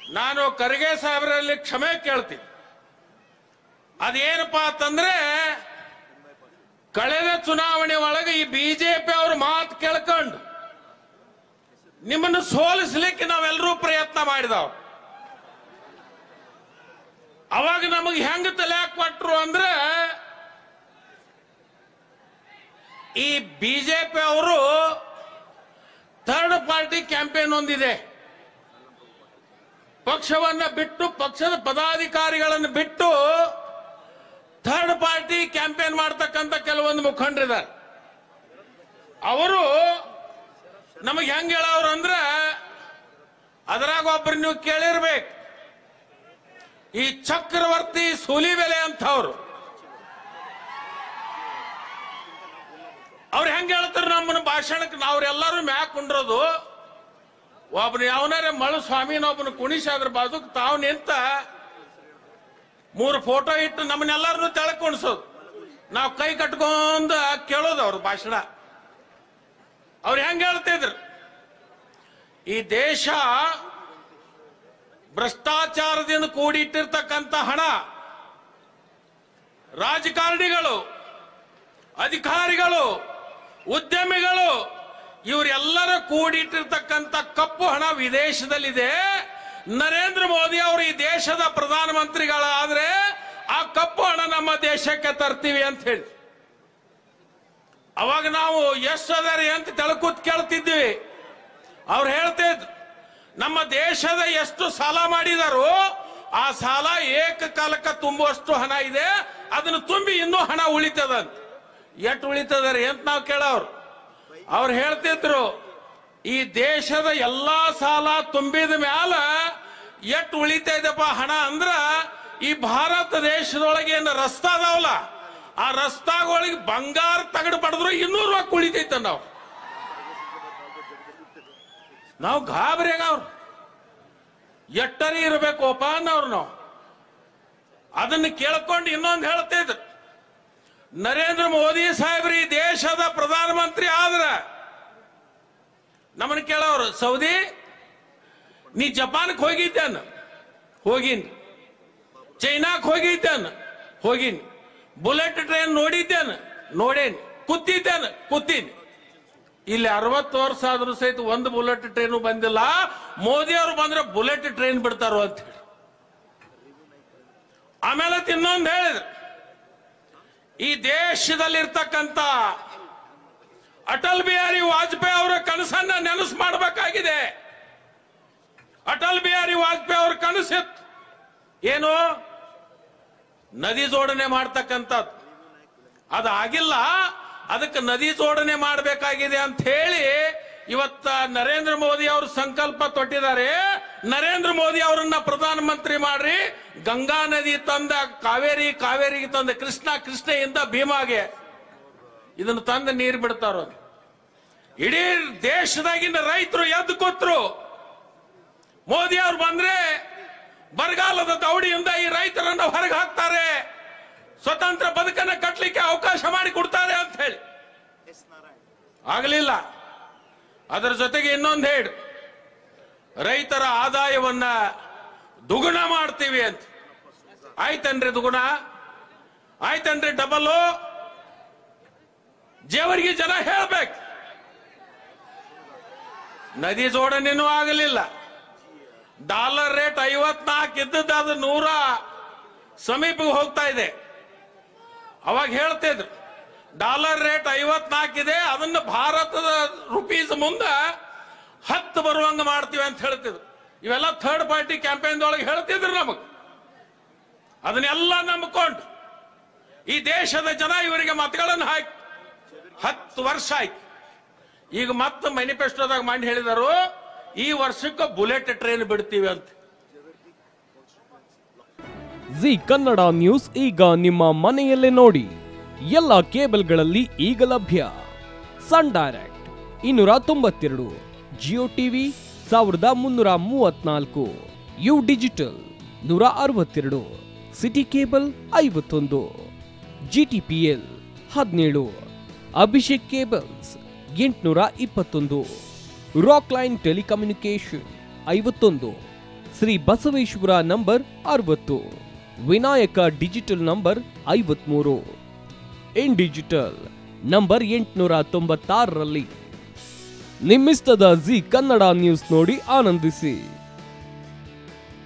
ನಾನು ಖರ್ಗೆ ಸಾಹೇಬರಲ್ಲಿ ಕ್ಷಮೆ ಕೇಳ್ತೀನಿ. ಅದೇನಪ್ಪಾ ಅಂತಂದ್ರೆ ಕಳೆದ ಚುನಾವಣೆ ಒಳಗೆ ಈ ಬಿಜೆಪಿ ಅವ್ರ ಮಾತು ಕೇಳ್ಕೊಂಡು ನಿಮ್ಮನ್ನು ಸೋಲಿಸಲಿಕ್ಕೆ ನಾವೆಲ್ಲರೂ ಪ್ರಯತ್ನ ಮಾಡಿದವು. ಅವಾಗ ನಮಗೆ ಹೆಂಗ ತಲೆ ಕೊಟ್ರು ಅಂದ್ರೆ ಈ ಬಿಜೆಪಿ ಅವರು ಥರ್ಡ್ ಪಾರ್ಟಿ ಕ್ಯಾಂಪೇನ್ ಒಂದಿದೆ. ಪಕ್ಷವನ್ನ ಬಿಟ್ಟು ಪಕ್ಷದ ಪದಾಧಿಕಾರಿಗಳನ್ನು ಬಿಟ್ಟು ಥರ್ಡ್ ಪಾರ್ಟಿ ಕ್ಯಾಂಪೇನ್ ಮಾಡ್ತಕ್ಕಂಥ ಕೆಲವೊಂದು ಮುಖಂಡರಿದ್ದಾರೆ. ಅವರು ನಮಗೆ ಹೆಂಗ ಹೇಳವ್ರು ಅಂದ್ರೆ ಅದರಾಗ ಒಬ್ರು ನೀವು ಕೇಳಿರ್ಬೇಕು, ಈ ಚಕ್ರವರ್ತಿ ಸೂಲಿಬೆಲೆ ಅಂತವ್ರು. ಅವ್ರು ಹೆಂಗ ಹೇಳ್ತಾರೆ ನಮ್ಮನ್ನ ಭಾಷಣಕ್ಕೆ, ನಾವ್ರೆಲ್ಲರೂ ಮ್ಯಾಕ್ ಕುಂಡ್ರೋದು, ಒಬ್ಬನು ಯಾವನಾರ ಮಳು ಸ್ವಾಮಿನ ಒಬ್ಬನು ಕುಣಿಸಿ ಅದ್ರ ಬಾಜುಕ್ ತಾವ್ ನಿಂತ 3 ಫೋಟೋ ಇಟ್ಟು ನಮ್ಮನ್ನೆಲ್ಲರನ್ನು ತೆಳಕ್ ಕುಣಿಸೋದು, ನಾವು ಕೈ ಕಟ್ಕೊಂಡ ಕೇಳೋದು ಅವ್ರ ಭಾಷಣ. ಅವ್ರು ಹೆಂಗ ಹೇಳ್ತಿದ್ರು, ಈ ದೇಶ ಭ್ರಷ್ಟಾಚಾರದಿಂದ ಕೂಡಿಟ್ಟಿರ್ತಕ್ಕಂಥ ಹಣ ರಾಜಕಾರಣಿಗಳು, ಅಧಿಕಾರಿಗಳು, ಉದ್ಯಮಿಗಳು ಇವರೆಲ್ಲರ ಕೂಡಿಟ್ಟಿರ್ತಕ್ಕಂಥ ಕಪ್ಪು ಹಣ ವಿದೇಶದಲ್ಲಿದೆ. ನರೇಂದ್ರ ಮೋದಿ ಅವರು ಈ ದೇಶದ ಪ್ರಧಾನಮಂತ್ರಿಗಳಾದ್ರೆ ಆ ಕಪ್ಪು ಹಣ ನಮ್ಮ ದೇಶಕ್ಕೆ ತರ್ತೀವಿ ಅಂತ ಹೇಳಿ ಅವಾಗ ನಾವು ಎಷ್ಟು ಅದರಿ ಅಂತ ತೆಳಕೂತ್ ಕೇಳ್ತಿದ್ವಿ. ಅವ್ರು ಹೇಳ್ತಿದ್ರು ನಮ್ಮ ದೇಶದ ಎಷ್ಟು ಸಾಲ ಮಾಡಿದಾರೋ ಆ ಸಾಲ ಏಕಕಾಲಕ್ಕೆ ತುಂಬುವಷ್ಟು ಹಣ ಇದೆ, ಅದನ್ನು ತುಂಬಿ ಇನ್ನೂ ಹಣ ಉಳಿತದಂತ. ಎಷ್ಟು ಉಳಿತದ್ರಿ ಅಂತ ನಾವು ಕೇಳೋರು. ಅವ್ರು ಹೇಳ್ತಿದ್ರು ಈ ದೇಶದ ಎಲ್ಲಾ ಸಾಲ ತುಂಬಿದ ಮ್ಯಾಲ ಎಷ್ಟು ಉಳಿತಾ ಇದಪ್ಪ ಹಣ ಅಂದ್ರ ಈ ಭಾರತ ದೇಶದೊಳಗೆ ಏನು ರಸ್ತಾ ಅದಾವಲ್ಲ ಆ ರಸ್ತಾಗಳಿಗೆ ಬಂಗಾರ ತಗಡು ಪಡೆದ್ರು 200 ರೂಪಾಯಿ ಉಳಿತೈತ. ನಾವು ಗಾಬರಿಯಾಗ ಅವ್ರು ಎಟ್ಟರಿ ಇರಬೇಕೋಪ ಅನ್ನವ್ರು. ನಾವು ಅದನ್ನು ಕೇಳ್ಕೊಂಡು ಇನ್ನೊಂದು ಹೇಳ್ತಿದ್ರು, ನರೇಂದ್ರ ಮೋದಿ ಸಾಹೇಬ್ರು ಈ ದೇಶದ ಪ್ರಧಾನಮಂತ್ರಿ ಆದ್ರ ನಮ್ಮನ್ನು ಕೇಳೋರು, ಸೌದಿ ನೀ ಜಪಾನ್ಗೆ ಹೋಗಿದ್ದೇನ? ಹೋಗಿನ್. ಚೈನಾಕ್ ಹೋಗಿದ್ದೇನ? ಹೋಗಿನ್. Bullet train ನೋಡಿದ್ದೇನ? ನೋಡೇನ್. ಕೂತಿದ್ದೇನ? ಕೂತೀನಿ. ಇಲ್ಲಿ 60 ವರ್ಷ ಆದ್ರೂ ಸಹಿತ ಒಂದು ಬುಲೆಟ್ ಟ್ರೈನು ಬಂದಿಲ್ಲ. ಮೋದಿ ಅವರು ಬಂದ್ರೆ ಬುಲೆಟ್ ಟ್ರೈನ್ ಬಿಡ್ತಾರೋ ಅಂತ ಹೇಳಿ. ಆಮೇಲೆ ಇನ್ನೊಂದು ಹೇಳಿದ್ರು, ಈ ದೇಶದಲ್ಲಿರ್ತಕ್ಕಂಥ ಅಟಲ್ ಬಿಹಾರಿ ವಾಜಪೇಯಿ ಅವರ ಕನಸನ್ನ ನೆನಸು ಮಾಡಬೇಕಾಗಿದೆ. ಅಟಲ್ ಬಿಹಾರಿ ವಾಜಪೇಯಿ ಅವರ ಕನಸಿತ್ತು ಏನು? ನದಿ ಜೋಡಣೆ ಮಾಡ್ತಕ್ಕಂಥದ್ದು. ಅದಾಗಿಲ್ಲ, ಅದಕ್ಕೆ ನದಿ ಜೋಡಣೆ ಮಾಡಬೇಕಾಗಿದೆ ಅಂತ ಹೇಳಿ ಇವತ್ತ ನರೇಂದ್ರ ಮೋದಿ ಅವರು ಸಂಕಲ್ಪ ತೊಟ್ಟಿದ್ದಾರೆ. ನರೇಂದ್ರ ಮೋದಿ ಅವರನ್ನ ಪ್ರಧಾನಮಂತ್ರಿ ಮಾಡ್ರಿ, ಗಂಗಾ ನದಿ ತಂದ ಕಾವೇರಿ, ಕಾವೇರಿಗೆ ತಂದ ಕೃಷ್ಣ, ಕೃಷ್ಣೆಯಿಂದ ಭೀಮಾಗೆ ಇದನ್ನು ತಂದ ನೀರು ಬಿಡ್ತಾರ. ಇಡೀ ದೇಶದಾಗಿನ ರೈತರು ಎದ್ದು ಕೂತ್ರು. ಮೋದಿ ಅವರು ಬಂದ್ರೆ ಬರಗಾಲದ ದೌಡಿಯಿಂದ ಈ ರೈತರನ್ನ ಹೊರಗೆ ಹಾಕ್ತಾರೆ, ಸ್ವತಂತ್ರ ಬದುಕನ್ನ ಕಟ್ಟಲಿಕ್ಕೆ ಅವಕಾಶ ಮಾಡಿ ಕೊಡ್ತಾರೆ ಅಂತ ಹೇಳಿ ಆಗಲಿಲ್ಲ. ಅದರ ಜೊತೆಗೆ ಇನ್ನೊಂದು ಹೇಳಿ, ರೈತರ ಆದಾಯವನ್ನ ದುಗುಣ ಮಾಡ್ತೀವಿ ಅಂತ. ಆಯ್ತನ್ರಿ ದುಗುಣ? ಆಯ್ತನ್ರಿ ಡಬಲ್? ಜೇವರಿಗೆ ಜನ ಹೇಳ್ಬೇಕು. ನದಿ ಜೋಡಣೆನೂ ಆಗಲಿಲ್ಲ. ಡಾಲರ್ ರೇಟ್ 54 ಇದ್ದದ್ದು ಅದು 100 ಸಮೀಪಕ್ಕೆ ಹೋಗ್ತಾ ಇದೆ. ಅವಾಗ ಹೇಳ್ತಿದ್ರು ಡಾಲರ್ ರೇಟ್ 54 ಇದೆ, ಅದನ್ನು ಭಾರತದ ರುಪೀಸ್ ಮುಂದೆ 10 ಬರುವಂಗ ಮಾಡ್ತೀವಿ ಅಂತ ಹೇಳ್ತಿದ್ರು. ಇವೆಲ್ಲ ಥರ್ಡ್ ಪಾರ್ಟಿ ಕ್ಯಾಂಪೇನ್ ಒಳಗೆ ಹೇಳ್ತಿದ್ರು ನಮಗ್. ಅದನ್ನೆಲ್ಲ ನಂಬಿಕೊಂಡು ಈ ದೇಶದ ಜನ ಇವರಿಗೆ ಮತಗಳನ್ನು ಹಾಕಿ 10 ವರ್ಷ ಆಯ್ತು. ಈಗ ಮತ್ತೆ ಮ್ಯಾನಿಫೆಸ್ಟೋದಾಗ ಮಾಡಿ ಹೇಳಿದರು ಈ ವರ್ಷಕ್ಕೆ ಬುಲೆಟ್ ಟ್ರೈನ್ ಬಿಡ್ತೀವಿ ಅಂತ. ಜಿ ಕನ್ನಡ ನ್ಯೂಸ್ ಈಗ ನಿಮ್ಮ ಮನೆಯಲ್ಲೇ ನೋಡಿ. ಎಲ್ಲ ಕೇಬಲ್ಗಳಲ್ಲಿ ಈಗ ಲಭ್ಯ. Sun Direct 292, Jio TV 1334, U Digital 162, City Cable 51, GTPL 17, Abhishek cables 821, Rock Line telecommunication 51, Shri Basaveshwara number 60, Vinayaka digital number 53, In Digital number 896ರಲ್ಲಿ. ನಿಮ್ಮಿಸ್ತದ ಜಿ ಕನ್ನಡ ನ್ಯೂಸ್ ನೋಡಿ ಆನಂದಿಸಿ.